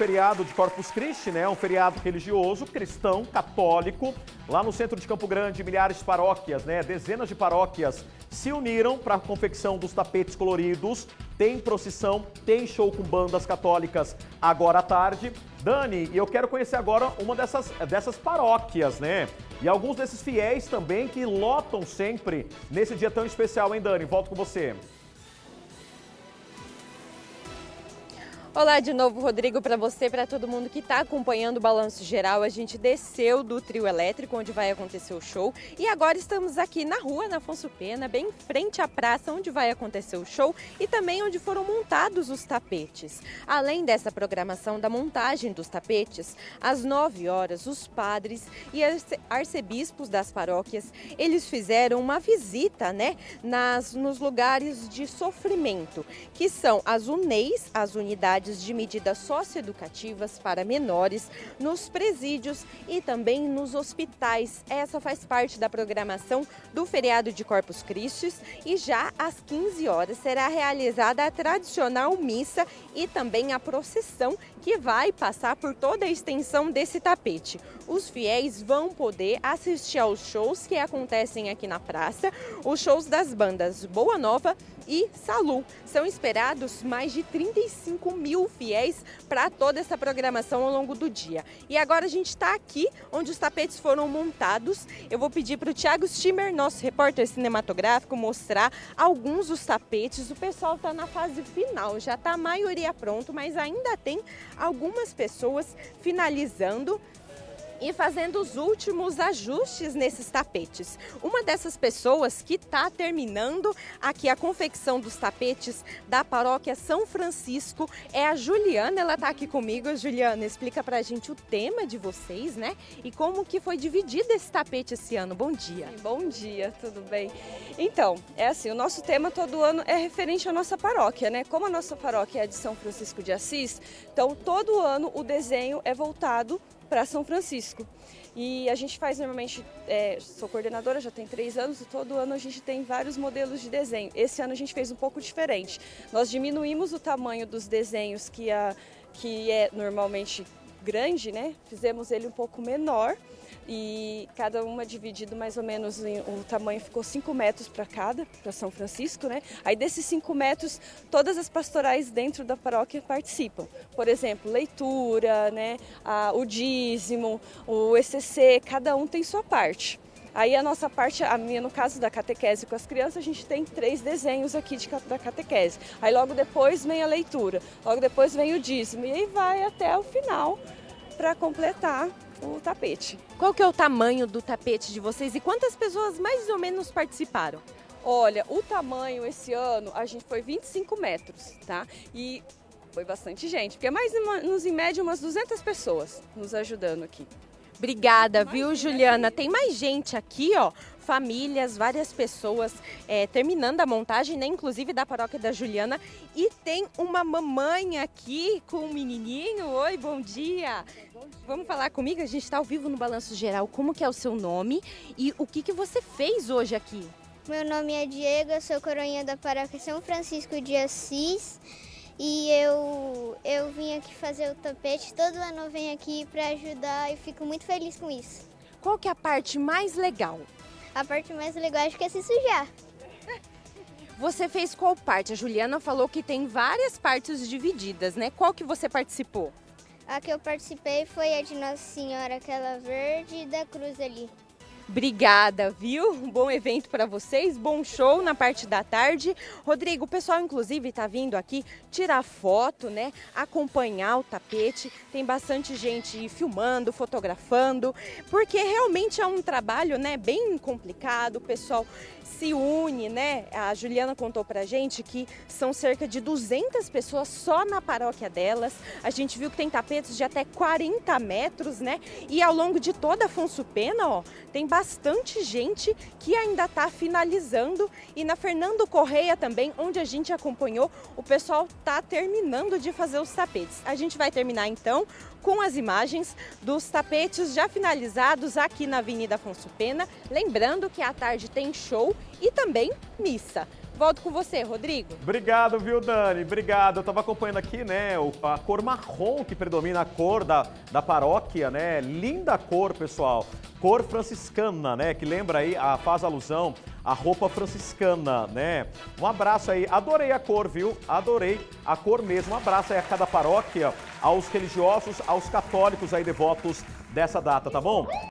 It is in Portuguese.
feriado de Corpus Christi, né? Um feriado religioso, cristão, católico. Lá no centro de Campo Grande, milhares de paróquias, né? Dezenas de paróquias se uniram para a confecção dos tapetes coloridos. Tem procissão, tem show com bandas católicas agora à tarde. Dani, e eu quero conhecer agora uma dessas paróquias, né? E alguns desses fiéis também que lotam sempre nesse dia tão especial, hein, Dani? Volto com você. Olá de novo, Rodrigo, para você, para todo mundo que está acompanhando o Balanço Geral. A gente desceu do trio elétrico, onde vai acontecer o show, e agora estamos aqui na rua, na Afonso Pena, bem em frente à praça onde vai acontecer o show e também onde foram montados os tapetes. Além dessa programação da montagem dos tapetes, às 9 horas, os padres e arcebispos das paróquias, eles fizeram uma visita, né, nos lugares de sofrimento, que são as UNEIs, as unidades de medidas socioeducativas para menores, nos presídios e também nos hospitais. Essa faz parte da programação do feriado de Corpus Christi e já às 15 horas será realizada a tradicional missa e também a procissão que vai passar por toda a extensão desse tapete. Os fiéis vão poder assistir aos shows que acontecem aqui na praça, os shows das bandas Boa Nova e Salu. São esperados mais de 35 mil fiéis para toda essa programação ao longo do dia. E agora a gente está aqui onde os tapetes foram montados. Eu vou pedir para o Thiago Stimmer, nosso repórter cinematográfico, mostrar alguns dos tapetes. O pessoal está na fase final, já está a maioria pronto, mas ainda tem algumas pessoas finalizando e fazendo os últimos ajustes nesses tapetes. Uma dessas pessoas que está terminando aqui a confecção dos tapetes da paróquia São Francisco é a Juliana. Ela está aqui comigo. Juliana, explica pra gente o tema de vocês, né? E como que foi dividido esse tapete esse ano. Bom dia. Bom dia, tudo bem? Então, é assim, o nosso tema todo ano é referente à nossa paróquia, né? Como a nossa paróquia é de São Francisco de Assis, então todo ano o desenho é voltado para São Francisco. E a gente faz normalmente, sou coordenadora, já tem 3 anos, e todo ano a gente tem vários modelos de desenho. Esse ano a gente fez um pouco diferente. Nós diminuímos o tamanho dos desenhos que é normalmente grande, né? Fizemos ele um pouco menor e cada uma dividido mais ou menos, o tamanho ficou 5 metros para cada, para São Francisco, né? Aí desses 5 metros, todas as pastorais dentro da paróquia participam. Por exemplo, leitura, né? O dízimo, o ECC, cada um tem sua parte. Aí a nossa parte, a minha no caso da catequese com as crianças, a gente tem 3 desenhos aqui da catequese. Aí logo depois vem a leitura, logo depois vem o dízimo e aí vai até o final para completar o tapete. Qual que é o tamanho do tapete de vocês e quantas pessoas mais ou menos participaram? Olha, o tamanho esse ano a gente foi 25 metros, tá? E foi bastante gente, porque em média umas 200 pessoas nos ajudando aqui. Obrigada, viu, Juliana? Tem mais gente aqui, ó, famílias, várias pessoas terminando a montagem, né, inclusive da paróquia da Juliana. E tem uma mamãe aqui com um menininho. Oi, bom dia. Vamos falar comigo? A gente está ao vivo no Balanço Geral. Como que é o seu nome e o que você fez hoje aqui? Meu nome é Diego, eu sou coroinha da paróquia São Francisco de Assis. E eu vim aqui fazer o tapete, todo ano eu venho aqui para ajudar e fico muito feliz com isso. Qual que é a parte mais legal? A parte mais legal acho que é se sujar. Você fez qual parte? A Juliana falou que tem várias partes divididas, né? Qual que você participou? A que eu participei foi a de Nossa Senhora, aquela verde e da cruz ali. Obrigada, viu? Um bom evento para vocês, bom show na parte da tarde. Rodrigo, o pessoal inclusive está vindo aqui tirar foto, né? Acompanhar o tapete. Tem bastante gente filmando, fotografando, porque realmente é um trabalho, né, bem complicado. O pessoal se une, né? A Juliana contou pra gente que são cerca de 200 pessoas só na paróquia delas. A gente viu que tem tapetes de até 40 metros, né? E ao longo de toda Afonso Pena, ó, tem bastante gente que ainda está finalizando. E na Fernando Correia também, onde a gente acompanhou, o pessoal está terminando de fazer os tapetes. A gente vai terminar então com as imagens dos tapetes já finalizados aqui na Avenida Afonso Pena. Lembrando que à tarde tem show e também missa. Volto com você, Rodrigo. Obrigado, viu, Dani? Obrigado. Eu tava acompanhando aqui, né, a cor marrom que predomina, a cor da paróquia, né? Linda cor, pessoal. Cor franciscana, né? Que lembra aí, faz alusão à roupa franciscana, né? Um abraço aí. Adorei a cor, viu? Adorei a cor mesmo. Um abraço aí a cada paróquia, aos religiosos, aos católicos aí devotos dessa data, tá bom?